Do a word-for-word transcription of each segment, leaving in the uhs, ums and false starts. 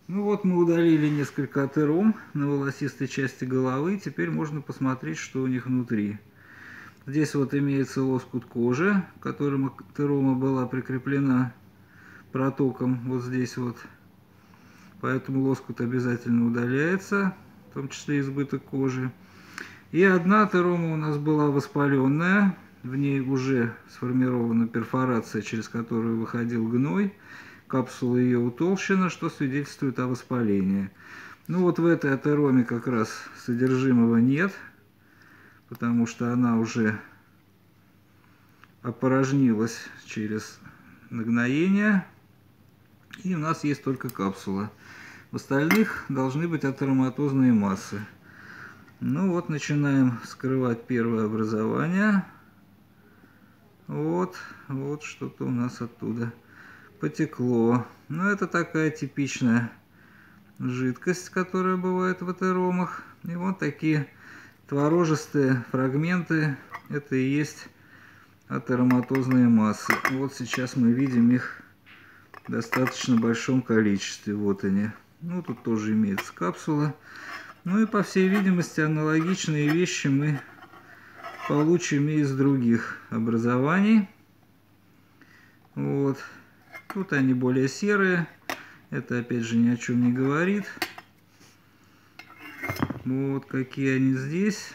Ну вот мы удалили несколько атером на волосистой части головы. Теперь можно посмотреть, что у них внутри. Здесь вот имеется лоскут кожи, к которому атерома была прикреплена протоком. Вот здесь вот. Поэтому лоскут обязательно удаляется, в том числе избыток кожи. И одна атерома у нас была воспаленная. В ней уже сформирована перфорация, через которую выходил гной. Капсула ее утолщена, что свидетельствует о воспалении. Ну вот в этой атероме как раз содержимого нет, потому что она уже опорожнилась через нагноение. И у нас есть только капсула. В остальных должны быть атероматозные массы. Ну вот начинаем скрывать первое образование. Вот, вот что-то у нас оттуда потекло. Но это такая типичная жидкость, которая бывает в атеромах. И вот такие творожистые фрагменты. Это и есть атероматозные массы. Вот сейчас мы видим их в достаточно большом количестве. Вот они. Ну, тут тоже имеется капсула. Ну и, по всей видимости, аналогичные вещи мы получим и из других образований. Вот. Тут они более серые. Это, опять же, ни о чем не говорит. Вот какие они здесь.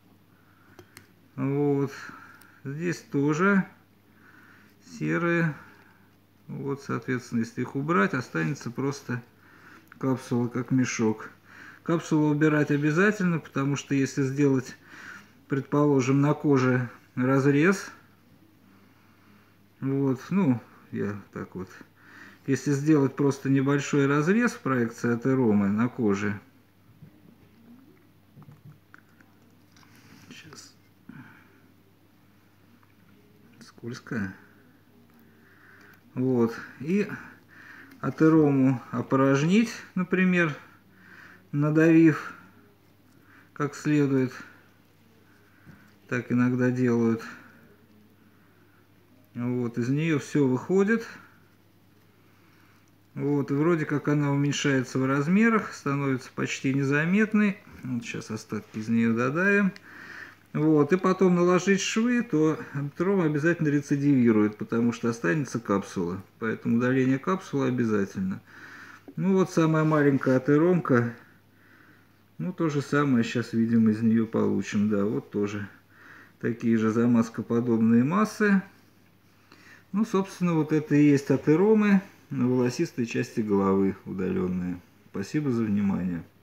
Вот. Здесь тоже серые. Вот, соответственно, если их убрать, останется просто капсула как мешок. Капсулу убирать обязательно, потому что если сделать, предположим, на коже разрез, вот, ну, я так вот, если сделать просто небольшой разрез в проекции атеромы на коже, сейчас, скользкая, вот, и атерому опорожнить, например, надавив как следует, так иногда делают. Вот, из нее все выходит. Вот, и вроде как она уменьшается в размерах, становится почти незаметной. Вот сейчас остатки из нее додаем. Вот, и потом наложить швы, то атерома обязательно рецидивирует, потому что останется капсула. Поэтому удаление капсулы обязательно. Ну вот самая маленькая атеромка. Ну, то же самое сейчас, видимо, из нее получим. Да, вот тоже такие же замазкоподобные массы. Ну, собственно, вот это и есть атеромы на волосистой части головы удаленные. Спасибо за внимание.